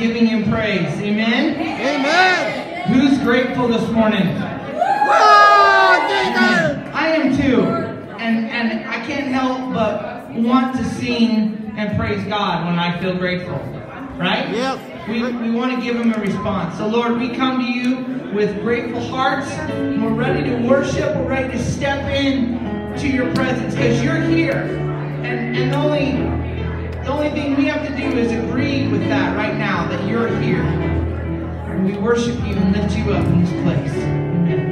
giving Him praise. Amen? Amen. Who's grateful this morning? I am too. And I can't help but want to sing and praise God when I feel grateful. Right? Yes. We want to give Him a response. So Lord, we come to You with grateful hearts. We're ready to worship. We're ready to step in to Your presence because You're here. And the only thing we have to do is agree with that right now, that You're here. And we worship You and lift You up in this place. Amen.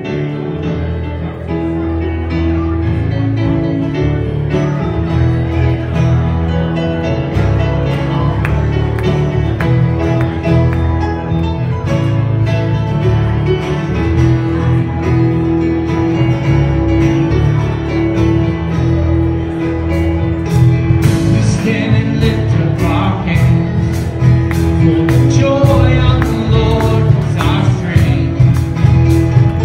Joy of the Lord is our strength.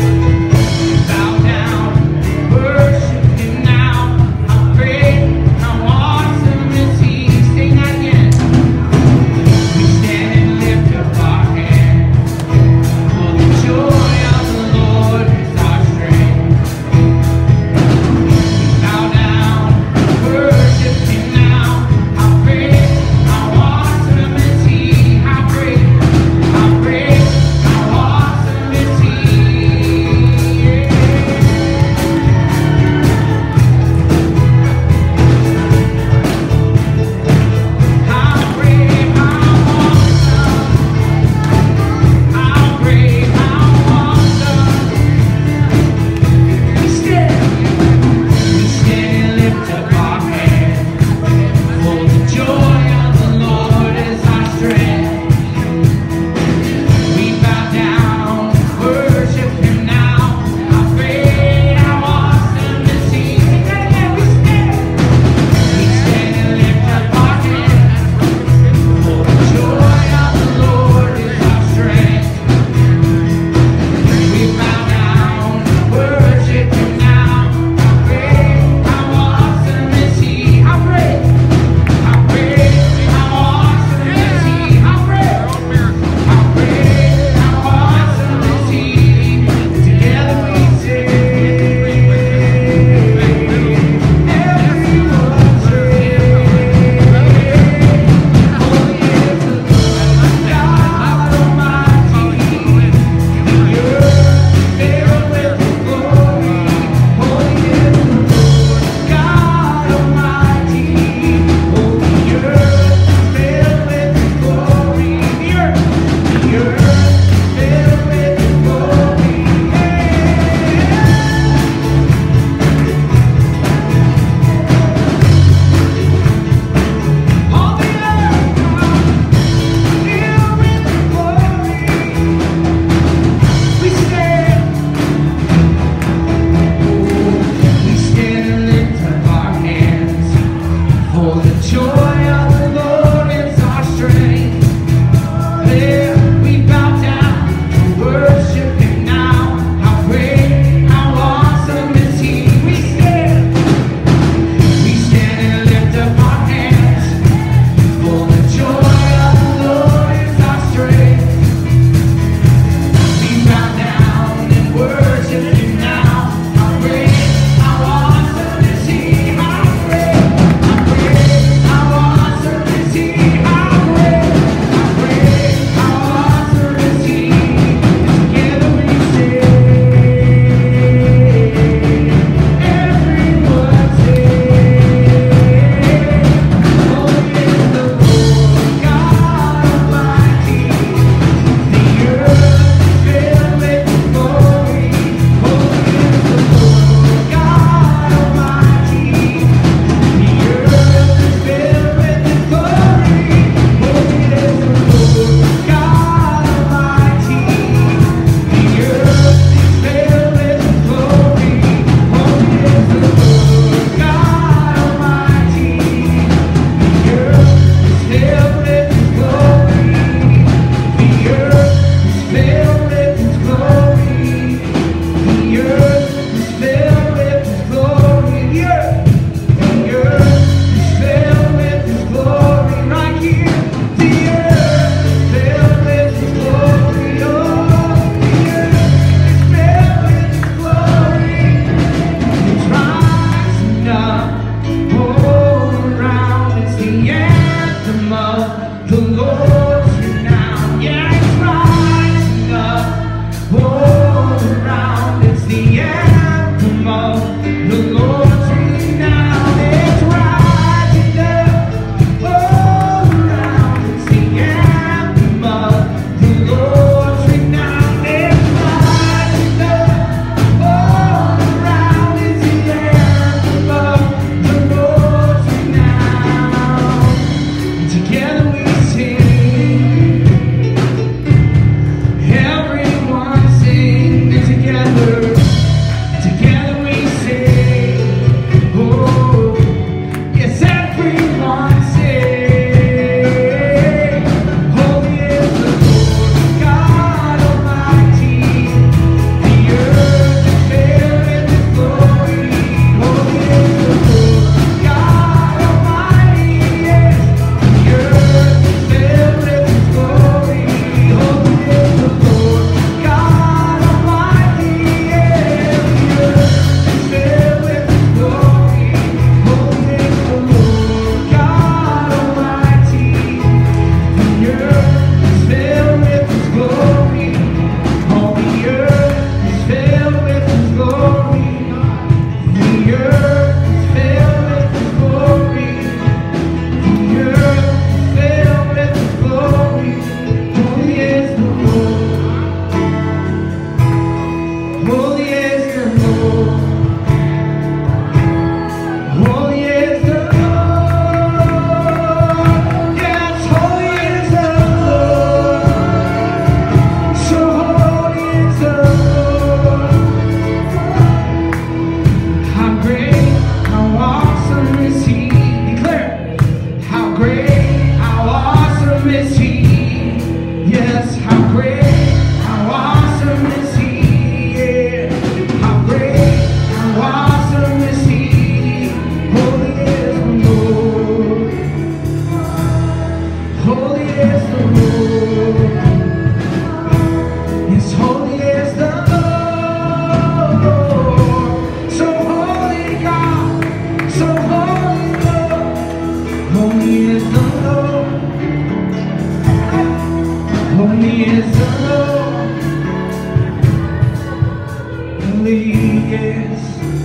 yes.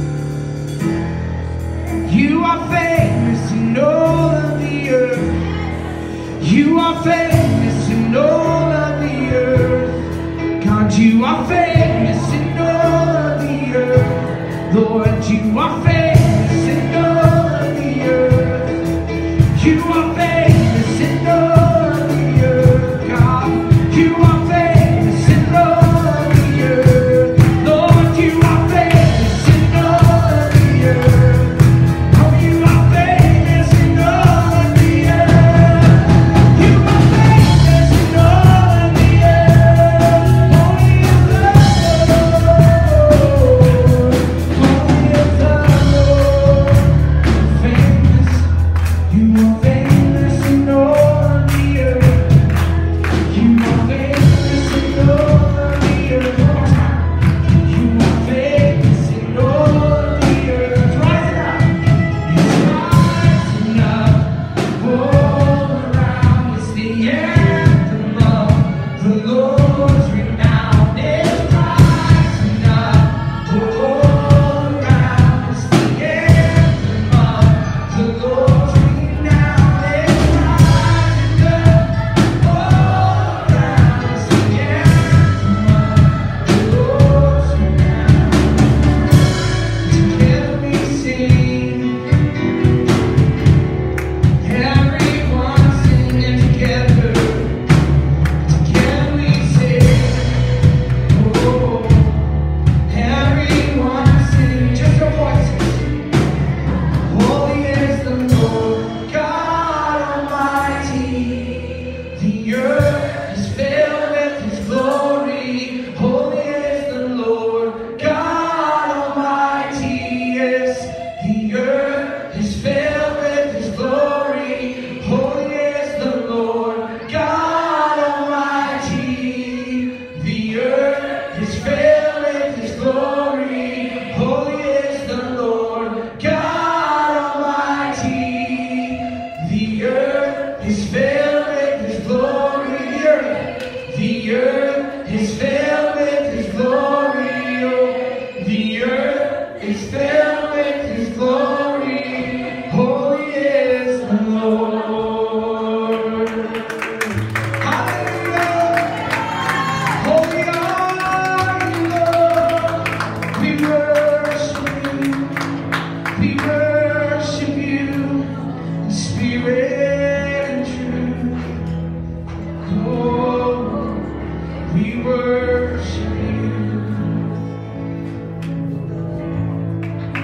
You are famous in all of the earth. You are famous in all of the earth. God, you are famous in all of the earth. Lord, you are famous in all of the earth. You are famous in all of the earth. God, you are famous in all of the earth. Lord, you are famous in all of the earth. Oh, you are famous in all of the earth. You are famous in all of the earth. Holy is the Lord. Holy is the Lord. Famous. You are famous in all of the earth. You are famous in all of the earth. You are famous in all of the earth. Rise up. It's rising up all around. It's the anthem of the Lord's renown. It's rising up all around. It's the anthem of the Lord's renown. It's rising up all around. It's the anthem of the Lord's renown. Together we sing. Everyone singing together. Together we sing. Oh, everyone sing. Just your voices. Holy is the Lord God Almighty. The earth is filled with His glory. Holy is the Lord God Almighty. Yes, the earth is filled with His glory. Holy is the Lord God Almighty. The earth is filled with His glory. Holy is the Lord God Almighty. The earth is filled with His glory. The earth is filled with His glory. Oh, the earth is filled with His glory. Holy is the Lord. Hallelujah. Holy are you, Lord. We worship you. We worship you in spirit and truth. Oh, we worship you.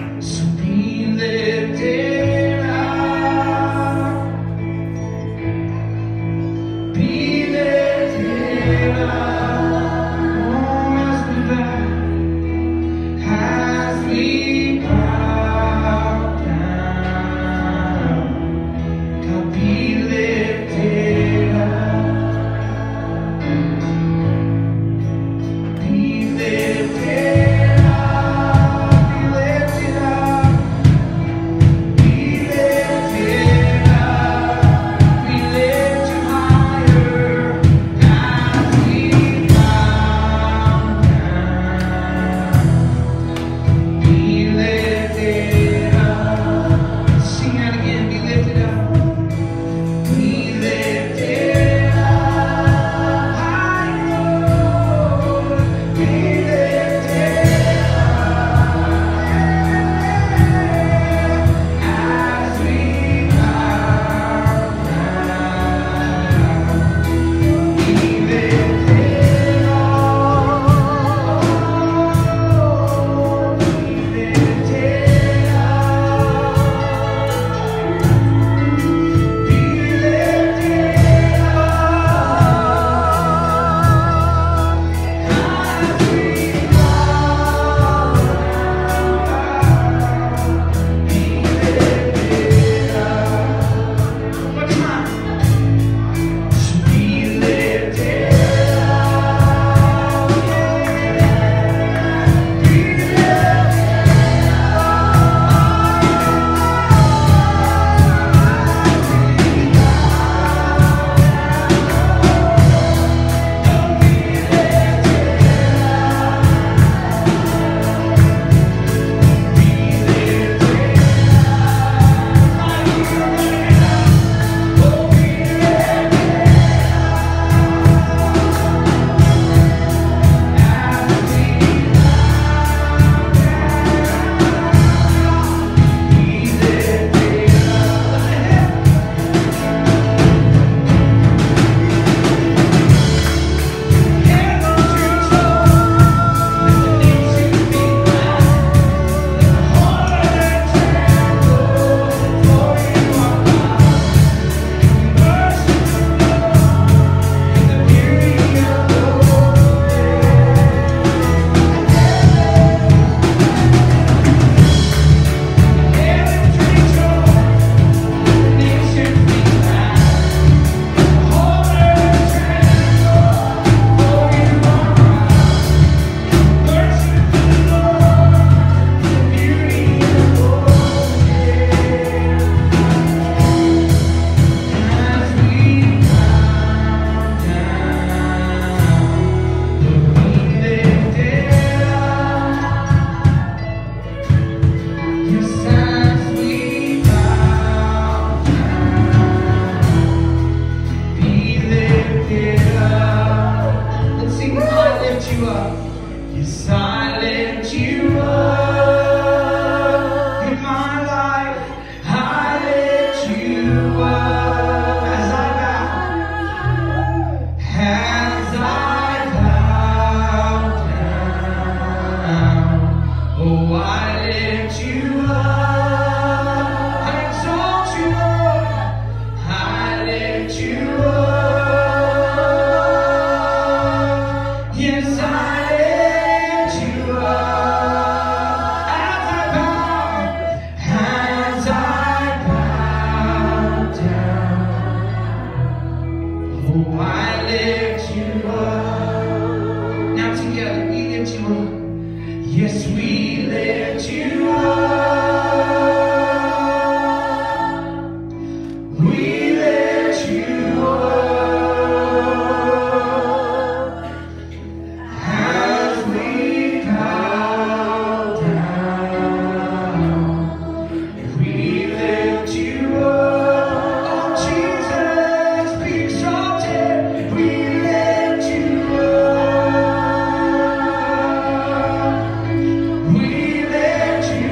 We lift you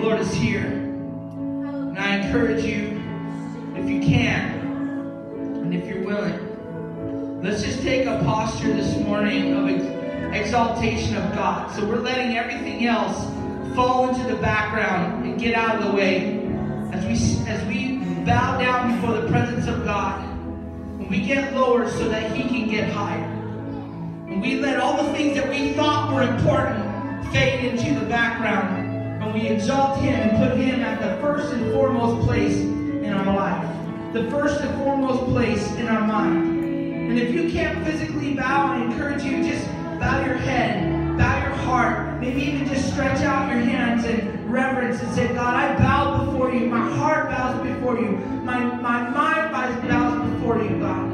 Lord is here. And I encourage you, if you can, and if you're willing, let's just take a posture this morning of exaltation of God. So we're letting everything else fall into the background and get out of the way as we bow down before the presence of God. When we get lower so that He can get higher. When we let all the things that we thought were important fade into the background. And we exalt Him and put Him at the first and foremost place in our life. The first and foremost place in our mind. And if you can't physically bow, I encourage you, just bow your head, bow your heart, maybe even just stretch out your hands in reverence and say, God, I bow before you. My heart bows before you. My mind bows before you, God.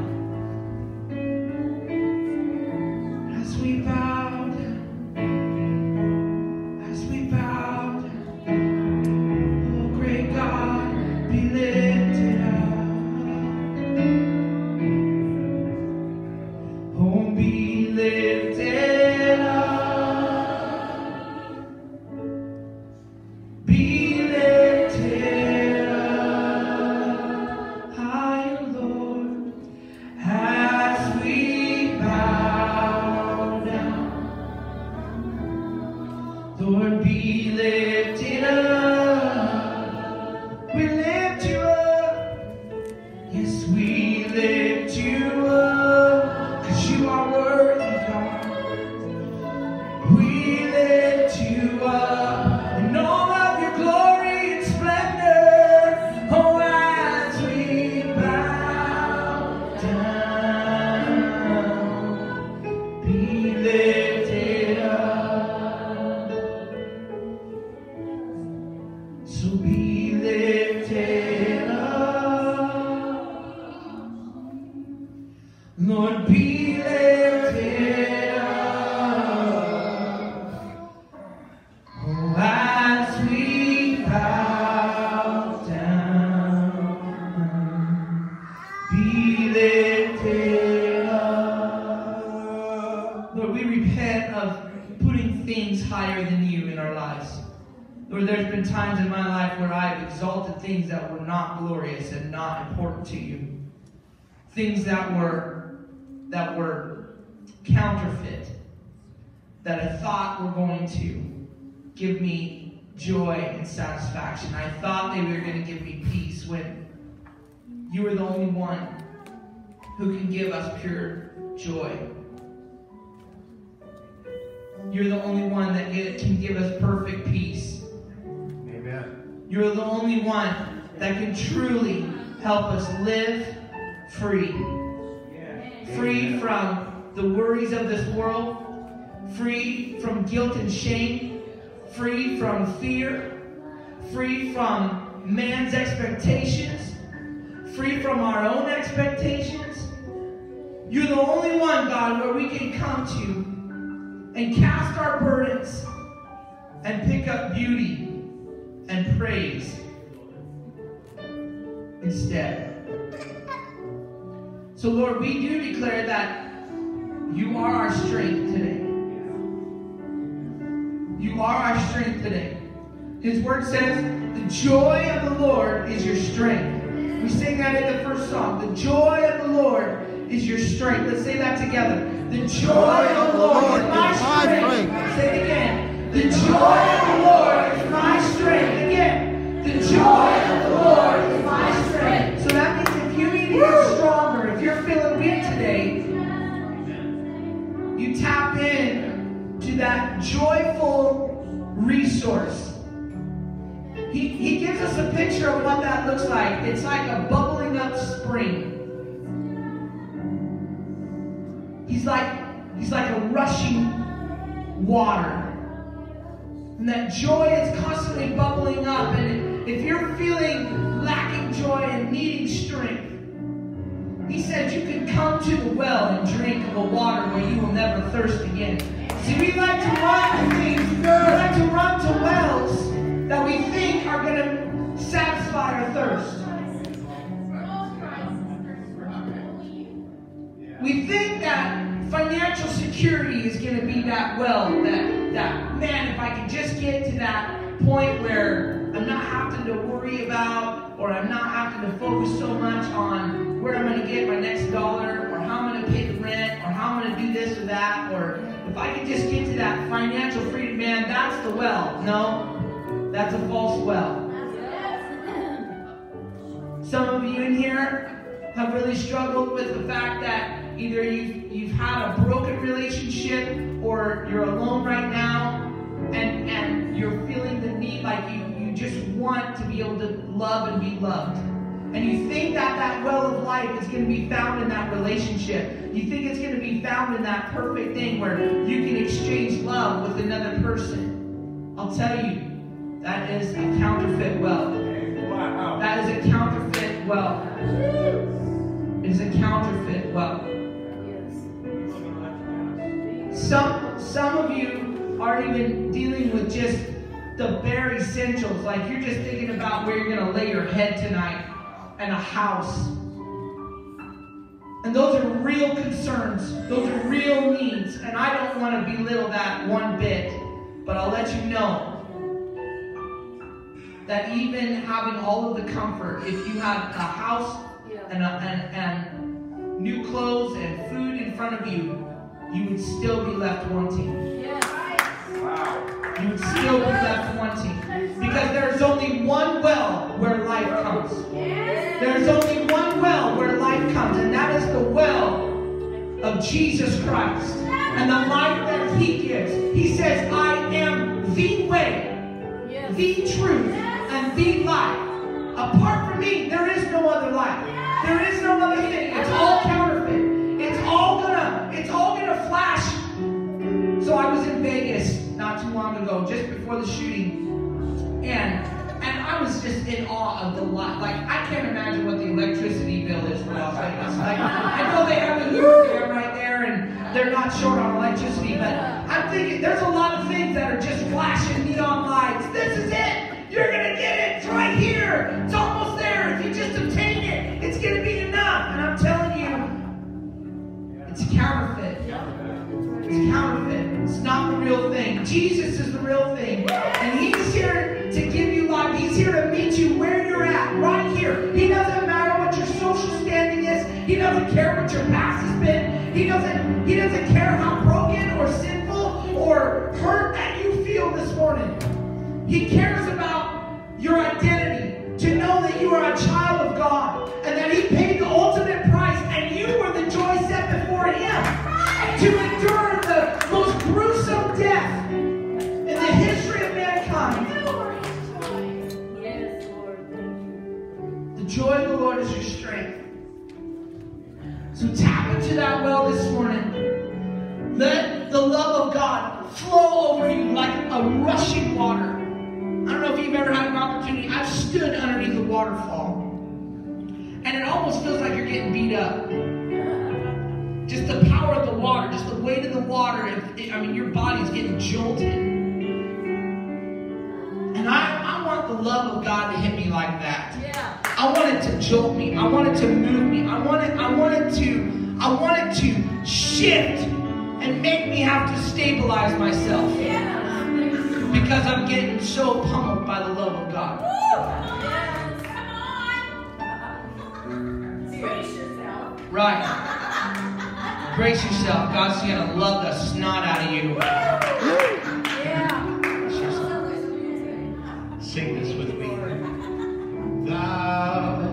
As we bowed, oh great God, be lifted up. Oh, be lifted up. Be lifted up. High, Lord, as we bow down. Lord, be lifted up. We lift you up. Yes, we lift you up. 'Cause you are worthy, God. We lift you up in all of your glory and splendor. Oh, as we bow down, be lifted up. So be lifted up. Lord, be lifted up. Oh, as we bow down, be lifted up. Lord, we repent of putting things higher than you in our lives. Lord, there's been times in my life where I've exalted things that were not glorious and not important to you. Things that were counterfeit, that I thought were going to give me joy and satisfaction. I thought they were going to give me peace, when you are the only one who can give us pure joy. You're the only one that can give us perfect peace. Amen. You're the only one that can truly help us live free. Free from the worries of this world. Free from guilt and shame. Free from fear. Free from man's expectations. Free from our own expectations. You're the only one, God, where we can come to and cast our burdens and pick up beauty and praise instead. So, Lord, we do declare that you are our strength today. You are our strength today. His word says, the joy of the Lord is your strength. We sing that in the first song. The joy of the Lord is your strength. Let's say that together. The joy of the Lord is my strength. Say it again. The joy of the Lord is my strength. Again. The joy of the Lord is my strength. So that means if you need to get stronger, if you're feeling weak today, you tap in to that joyful resource. He gives us a picture of what that looks like. It's like a bubbling up spring. He's like a rushing water. And that joy is constantly bubbling up. And if you're feeling lacking joy and needing strength, he said you can come to the well and drink of a water where you will never thirst again. See, we like to run to things. We like to run to wells that we think are going to satisfy our thirst. We think that financial security is going to be that well, that man, if I can just get to that point where focused so much on where I'm going to get my next dollar, or how I'm going to pay the rent, or how I'm going to do this or that, or if I could just get to that financial freedom, man, that's the well. No, that's a false well. Some of you in here have really struggled with the fact that either you've had a broken relationship, or you're alone right now, and you're feeling the need, like you just want to be able to love and be loved. And you think that well of life is going to be found in that relationship. You think it's going to be found in that perfect thing where you can exchange love with another person. I'll tell you, that is a counterfeit well. Wow. That is a counterfeit well. It is a counterfeit well. Some of you are even dealing with just the bare essentials. Like you're just thinking about where you're going to lay your head tonight, and a house. And those are real concerns. Those are real needs. And I don't want to belittle that one bit. But I'll let you know that even having all of the comfort, if you had a house and new clothes and food in front of you, you would still be left wanting. Wow. You would still be left wanting. Because there's only one well where life comes. There's only one well where life comes, and that is the well of Jesus Christ. And the life that He gives. He says, I am the way, the truth, and the life. Apart from me, there is no other life. There is no other thing. It's all counterfeit. It's all gonna flash. So I was in Vegas not too long ago, just before the shooting, and I was just in awe of the lot. Like, I can't imagine what the electricity bill is for Las Vegas. Like, I know they have the Hoover Dam right there, and they're not short on electricity, but I'm thinking there's a lot of things that are just flashing neon lights. This is it. You're going to get it. It's right here. It's almost there. If you just obtain it, it's going to be enough. And I'm telling you, it's counterfeit. It's counterfeit. It's not the real thing. Jesus is the real thing. And He's here to give you life. He's here to meet you where you're at, right here. He doesn't matter what your social standing is. He doesn't care what your past has been. He doesn't care how broken or sinful or hurt that you feel this morning. He cares about your identity, to know that you are a child of God, and that He paid the ultimate price, and you were the joy set before Him to endure the most gruesome death in the history of mankind. Yes, Lord. The joy of the Lord is your strength. So tap into that well this morning. Let the love of God flow over you like a rushing water. I don't know if you've ever had an opportunity. I've stood underneath a waterfall, and it almost feels like you're getting beat up. Just the power of the water, just the weight of the water. Your body's getting jolted. And I want the love of God to hit me like that. Yeah. I want it to jolt me. I want it to move me. I want it to shift and make me have to stabilize myself. Yeah. Because I'm getting so pummeled by the love of God. Yes. Come on. Brace yourself. Right. Brace yourself. God's going to love the snot out of you. Yeah. Sing this with me. Thou,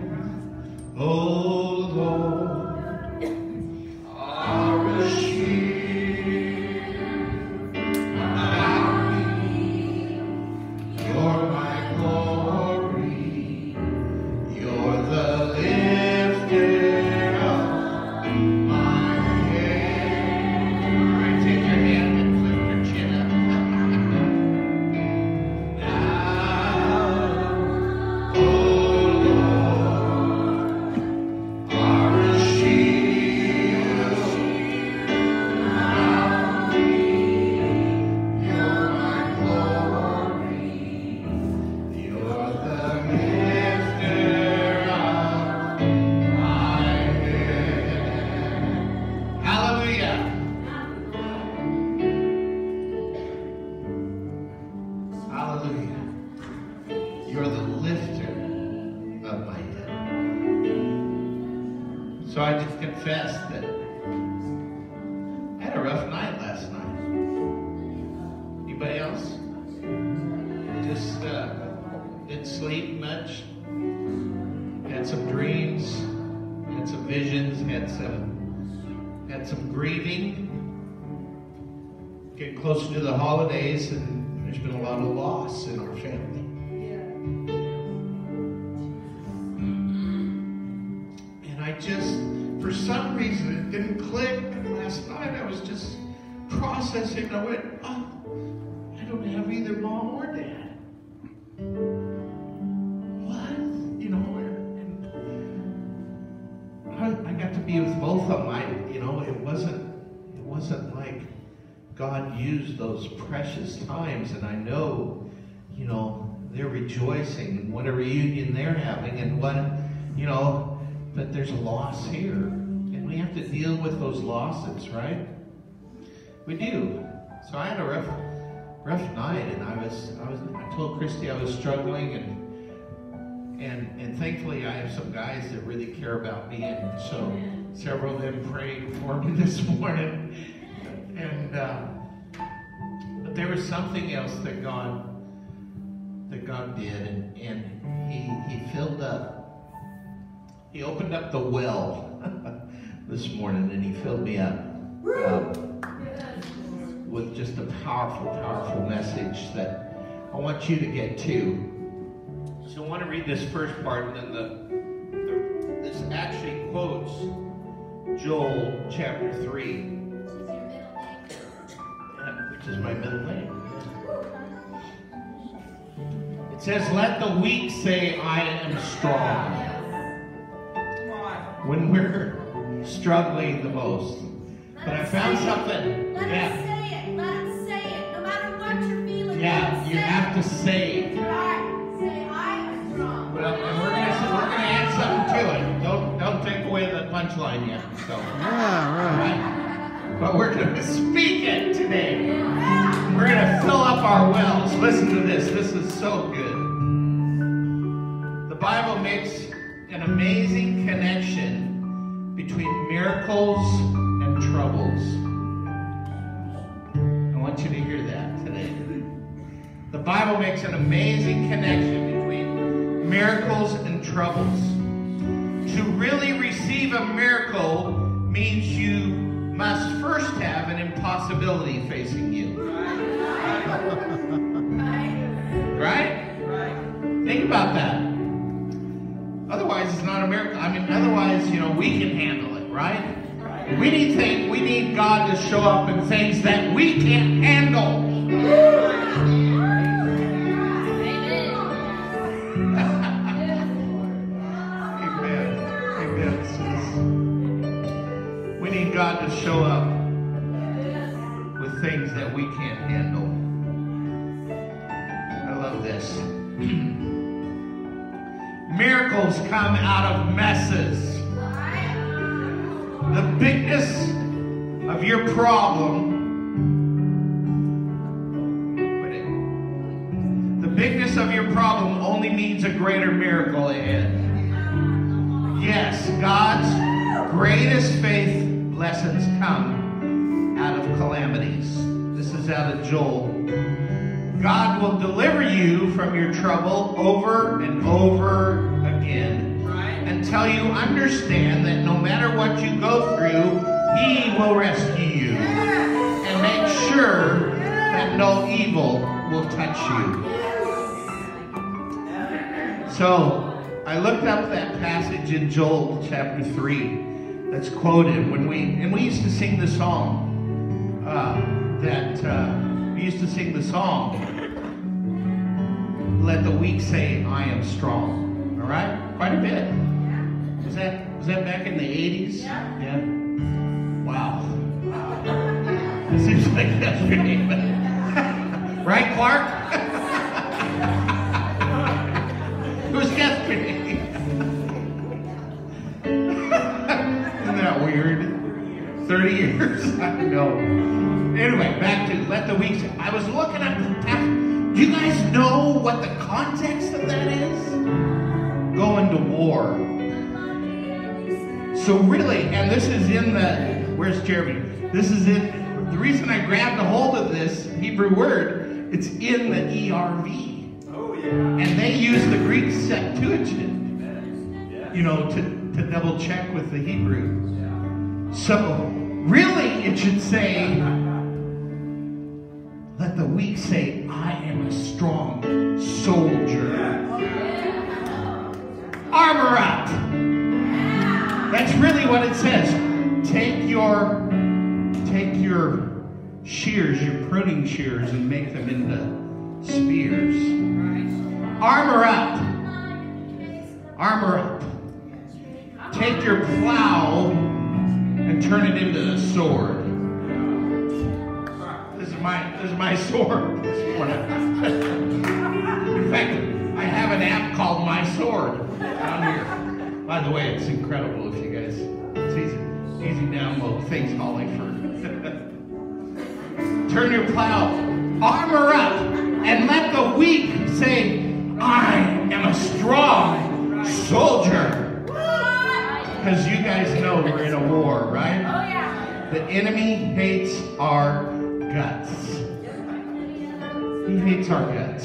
O Lord, art a shield about me. You're my glory. You're the lifter of my head. All right, take your hand and lift your chin up. Hallelujah. You're the lifter of my head. So I just confessed that I had a rough night last night. Anybody else? Just didn't sleep much. Had some dreams, had some visions, had some grieving. Getting closer to the holidays, and there's been a lot of loss in our family. And I just, for some reason, it didn't click. And last night I was just processing. I went, oh, I don't have either mom or dad. What? You know, and I got to be with both of them. It wasn't like God used those precious times, and I know, they're rejoicing in what a reunion they're having, and but there's a loss here, and we have to deal with those losses, right? We do. So I had a rough night, and I told Christy I was struggling, and thankfully I have some guys that really care about me, and so several of them prayed for me this morning. And but there was something else that God did, and he filled up. He opened up the well this morning, and he filled me up with just a powerful, powerful message that I want you to get to. So I want to read this first part, and then this actually quotes Joel chapter 3. Which is my middle name. It says, "Let the weak say, I am strong." When we're struggling the most. But I found something. Let him say it. Let him say it. No matter what you're feeling. Yeah, you have to say it. Right. Say, I am strong. Well, and we're gonna add something to it. Don't take away the punchline yet. So. Yeah, right. But we're going to speak it today. We're going to fill up our wells. Listen to this. This is so good. The Bible makes an amazing connection between miracles and troubles. I want you to hear that today. The Bible makes an amazing connection between miracles and troubles. To really receive a miracle means you must first have an impossibility facing you. Right? Think about that. Otherwise, it's not a miracle. Otherwise, we can handle it, right? We need God to show up in things that we can't handle. God to show up with things that we can't handle. I love this. Miracles come out of messes. The bigness of your problem, only means a greater miracle ahead. Yes, God's greatest faith lessons come out of calamities. This is out of Joel. God will deliver you from your trouble over and over again until you understand that no matter what you go through, He will rescue you and make sure that no evil will touch you. So I looked up that passage in Joel chapter 3 that's quoted when we used to sing the song "Let the weak say, I am strong." All right, quite a bit. Was that back in the 80s? Yeah. Wow. It seems like yesterday, but right, Clark? It was yesterday. Isn't that weird? 30 years? I know. Anyway, back to "Let the weak say." I was looking up the text. Do you guys know what the context of that is? Going to war. So really, and this is in the, where's Jeremy? This is in, the reason I grabbed a hold of this Hebrew word, it's in the ERV. Oh, yeah. And they use the Greek Septuagint, you know, to double check with the Hebrew. So really it should say, let the weak say, I am a strong soldier. Armor up. That's really what it says. Take your shears, your pruning shears, and make them into spears. Armor up. Armor up. Take your plow and turn it into a sword. This is my sword this morning. In fact, I have an app called My Sword down here. By the way, it's incredible if you guys, it's easy download. Thanks, Holly, for turn your plow, armor up, and let the weak say, I am a strong soldier. Because you guys know we're in a war, right? Oh, yeah. The enemy hates our guts. He hates our guts.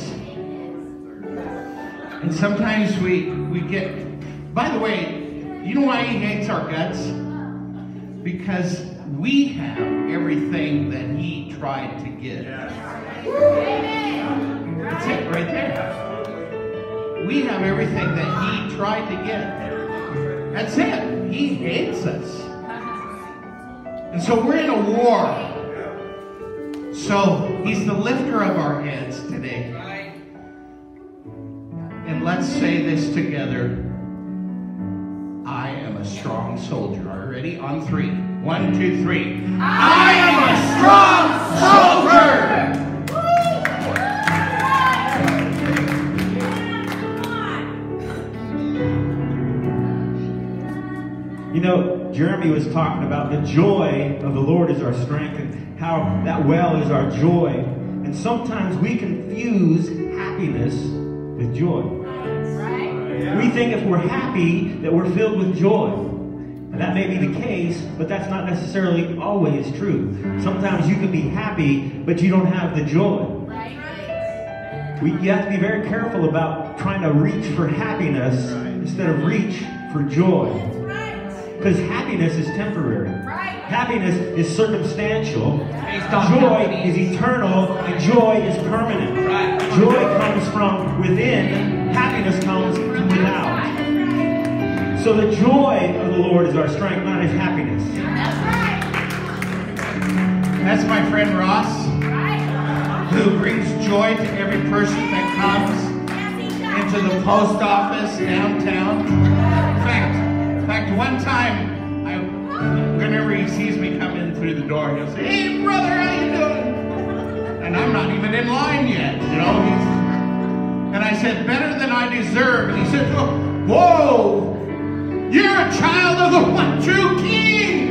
And sometimes we get, by the way, you know why he hates our guts? Because we have everything that he tried to get. That's it right there. We have everything that he tried to get. That's it. He hates us. And so we're in a war. So he's the lifter of our heads today. And let's say this together. I am a strong soldier. Are you ready? On 3. 1, 2, 3. I am a strong soldier. You know, Jeremy was talking about the joy of the Lord is our strength and how that well is our joy. And sometimes we confuse happiness with joy. We think if we're happy that we're filled with joy. And that may be the case, but that's not necessarily always true. Sometimes you can be happy, but you don't have the joy. You have to be very careful about trying to reach for happiness instead of reach for joy. Because happiness is temporary. Happiness is circumstantial. Joy is eternal, and joy is permanent. Joy comes from within. Happiness comes from without. So the joy of the Lord is our strength, not his happiness. That's my friend Ross, who brings joy to every person that comes into the post office downtown. In fact, one time, whenever he sees me come in through the door, he'll say, "Hey, brother, how you doing?" And I'm not even in line yet, you know. And I said, "Better than I deserve." And he said, "Whoa, you're a child of the one true King."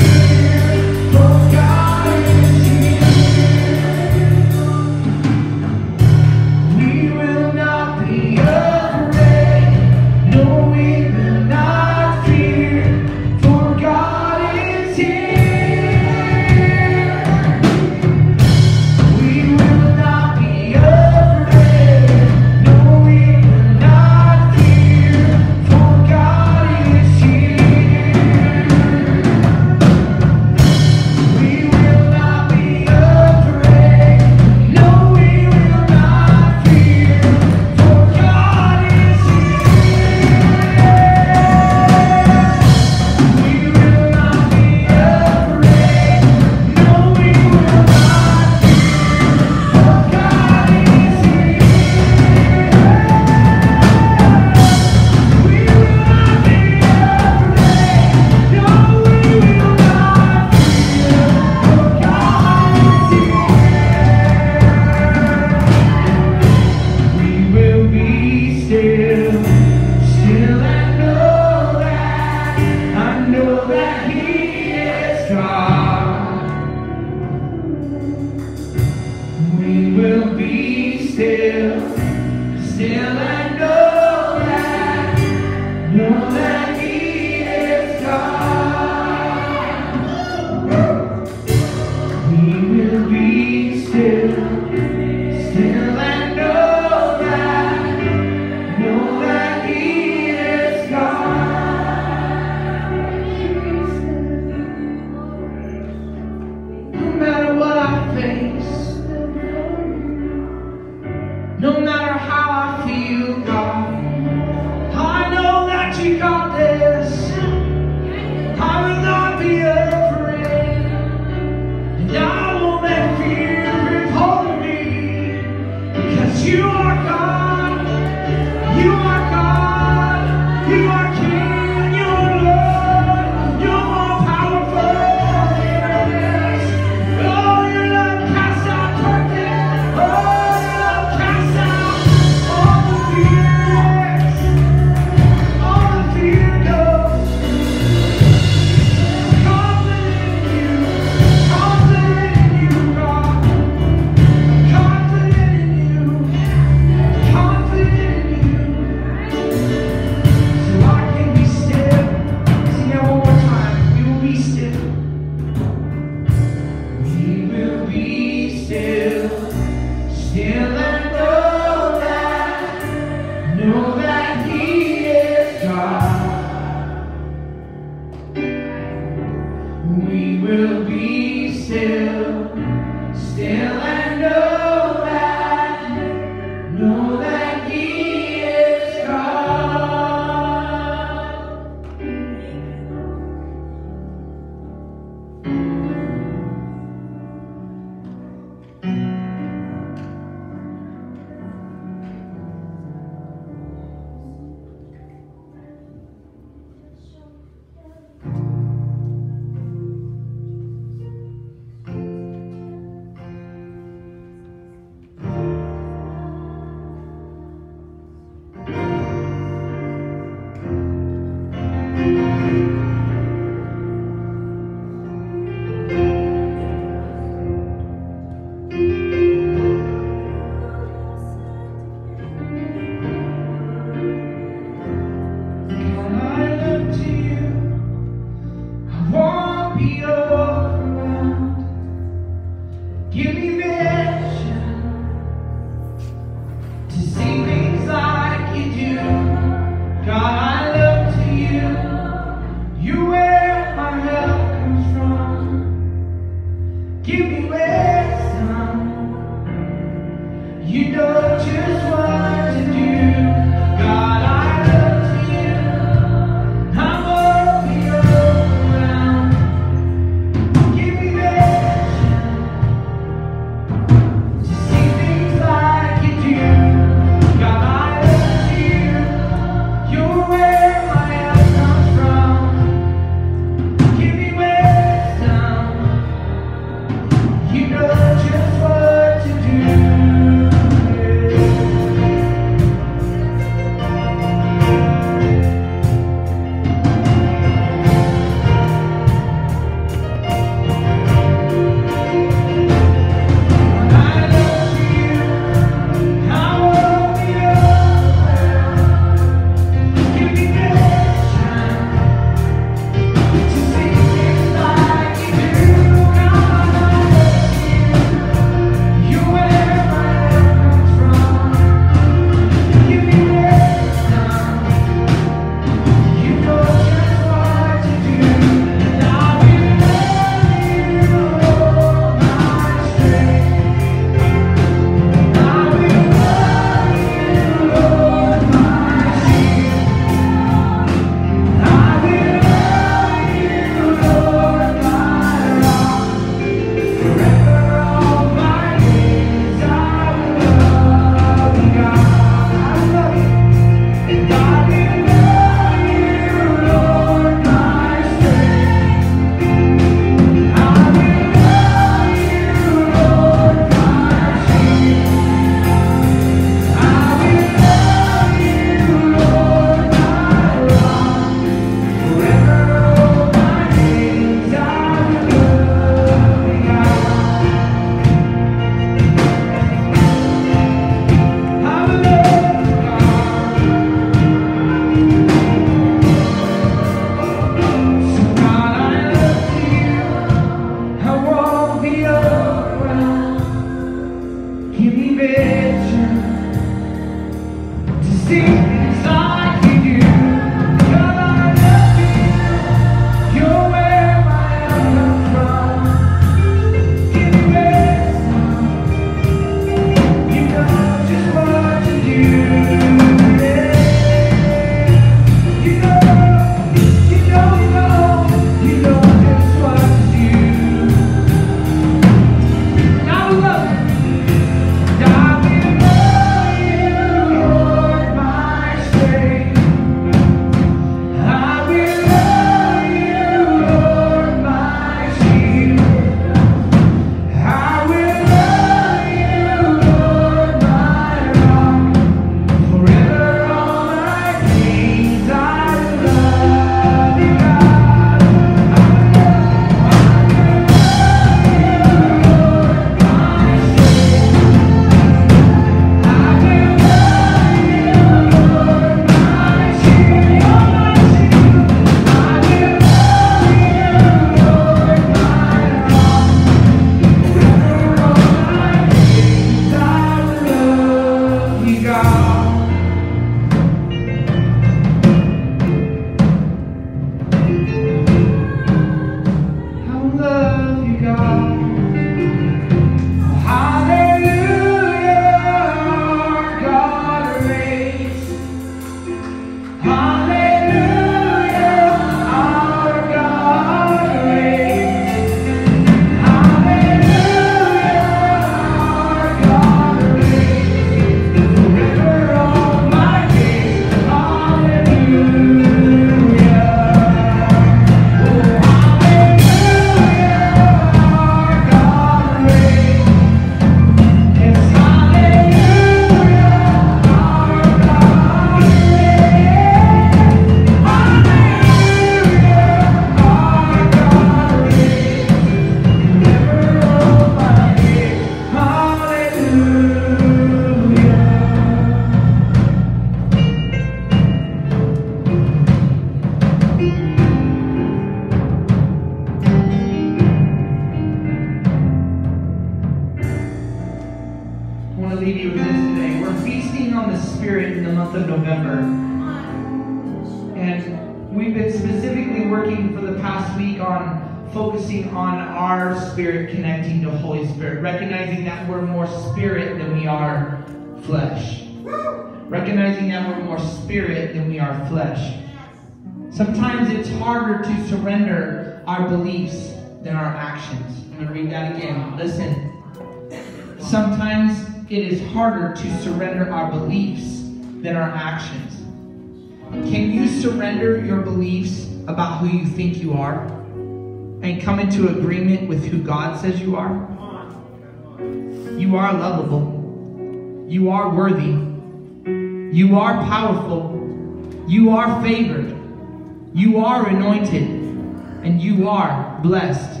specifically working for the past week on focusing on our spirit connecting to Holy Spirit, recognizing that we're more spirit than we are flesh. Recognizing that we're more spirit than we are flesh. Sometimes it's harder to surrender our beliefs than our actions. I'm going to read that again. Listen. Sometimes it is harder to surrender our beliefs than our actions. Can you surrender your beliefs about who you think you are and come into agreement with who God says you are? You are lovable. You are worthy. You are powerful. You are favored. You are anointed. And you are blessed.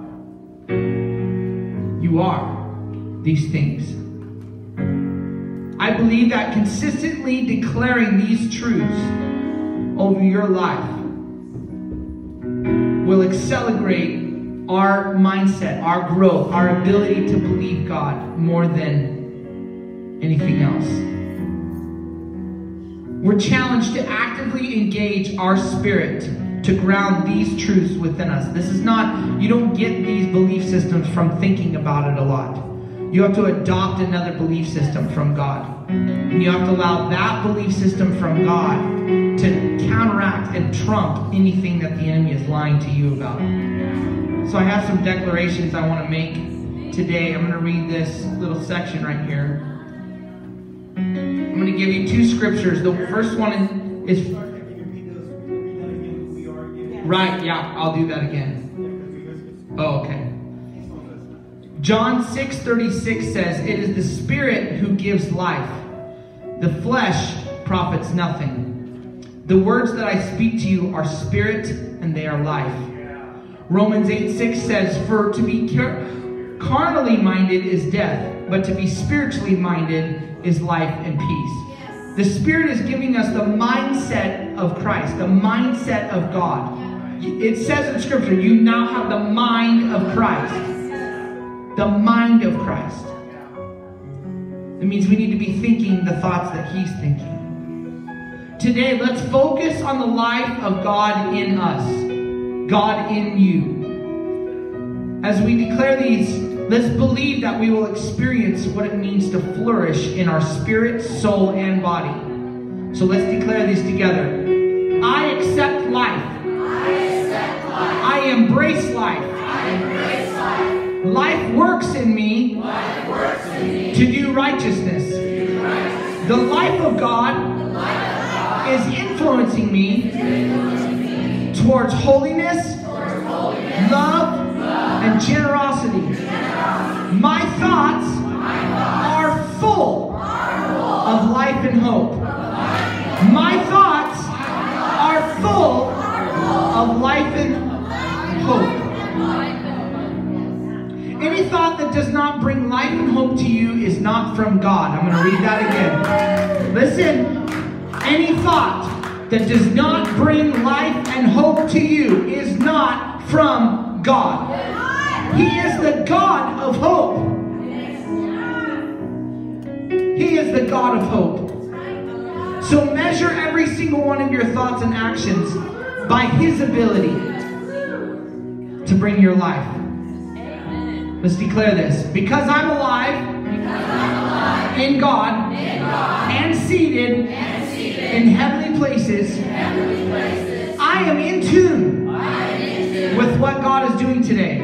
You are these things. I believe that consistently declaring these truths over your life will accelerate our mindset, our growth, our ability to believe God more than anything else. We're challenged to actively engage our spirit to ground these truths within us. This is not, you don't get these belief systems from thinking about it a lot. You have to adopt another belief system from God. And you have to allow that belief system from God to counteract and trump anything that the enemy is lying to you about. So I have some declarations I want to make today. I'm going to read this little section right here. I'm going to give you two scriptures. The first one is right, yeah, I'll do that again. Oh, okay. John 6:36 says, "It is the Spirit who gives life. The flesh profits nothing. The words that I speak to you are spirit and they are life." Romans 8:6 says, "For to be carnally minded is death, but to be spiritually minded is life and peace." The Spirit is giving us the mindset of Christ, the mindset of God. It says in Scripture, you now have the mind of Christ. The mind of Christ. It means we need to be thinking the thoughts that He's thinking. Today, let's focus on the life of God in us. God in you. As we declare these, let's believe that we will experience what it means to flourish in our spirit, soul, and body. So let's declare these together. I accept life. I embrace life. Life works in me to do righteousness. The life of God is influencing me towards holiness, love, and generosity. My thoughts are full of life and hope. My thoughts are full of life and hope. Any thought that does not bring life and hope to you is not from God. I'm going to read that again. Listen. Any thought that does not bring life and hope to you is not from God. He is the God of hope. He is the God of hope. So measure every single one of your thoughts and actions by His ability to bring your life. Let's declare this. Because I'm alive in God and seated in heavenly places, I am in tune with what God is doing today.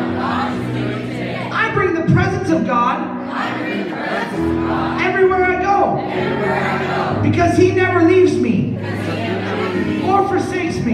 I bring the presence of God everywhere I go. Because He never leaves me or forsakes me.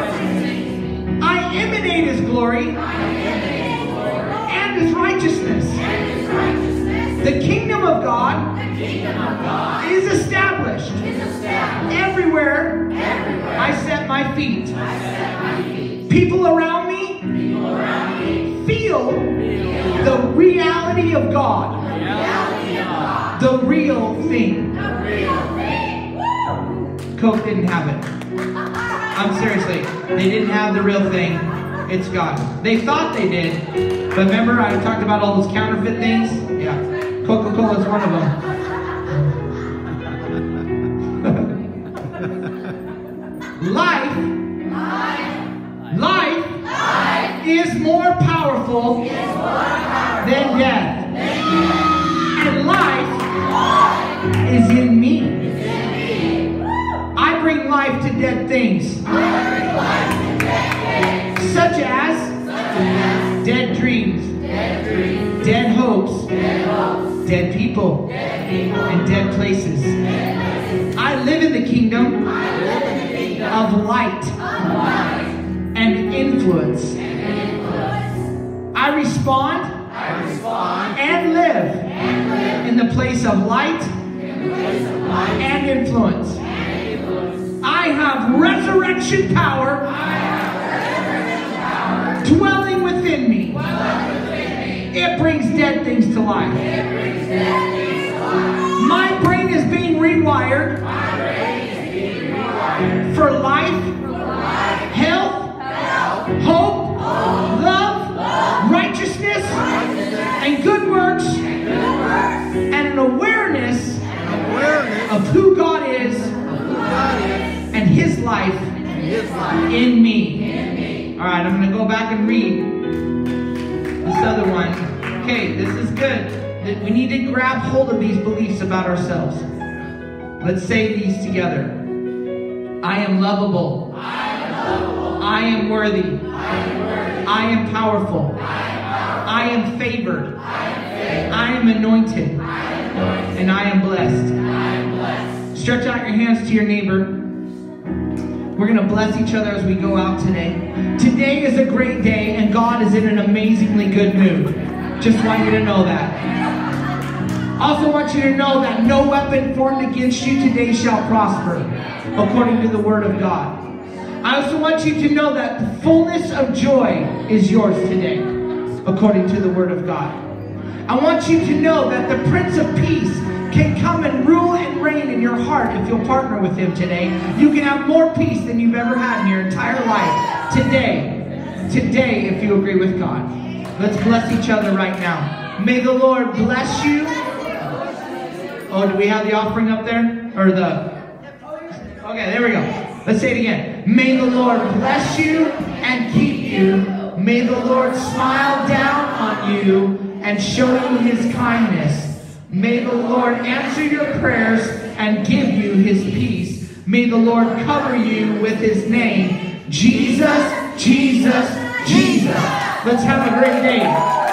I emanate His glory and His righteousness. The kingdom of God is established everywhere I set my feet. People around me feel the reality of God. The real thing. Coke didn't have it. I'm seriously, they didn't have the real thing. It's God. They thought they did. But remember I talked about all those counterfeit things? Yeah. Coca-Cola is one of them. Life is more powerful than death. And life is in me. I bring life to dead things. Such as dead dreams, dead hopes, dead people, and dead places. I live in the kingdom of light and influence. I respond and live in the place of light and influence. I have resurrection power dwelling within me. It brings dead things to life. My brain is being rewired for life, health, hope, love, righteousness, and good works, and an awareness of who God is and His life in me. All right, I'm going to go back and read this other one. Okay, this is good. We need to grab hold of these beliefs about ourselves. Let's say these together. I am lovable. I am worthy. I am powerful. I am favored. I am anointed. And I am blessed. Stretch out your hands to your neighbor. We're going to bless each other as we go out today. Today is a great day, and God is in an amazingly good mood. Just want you to know that. Also want you to know that no weapon formed against you today shall prosper, according to the Word of God. I also want you to know that the fullness of joy is yours today, according to the Word of God. I want you to know that the Prince of Peace can come and rule and reign in your heart if you'll partner with Him today. You can have more peace than you've ever had in your entire life today, if you agree with God. Let's bless each other right now. May the Lord bless you. Oh, do we have the offering up there? Or the... Okay, there we go. Let's say it again. May the Lord bless you and keep you. May the Lord smile down on you and show you His kindness. May the Lord answer your prayers and give you His peace. May the Lord cover you with His name. Jesus, Jesus, Jesus. Let's have a great day.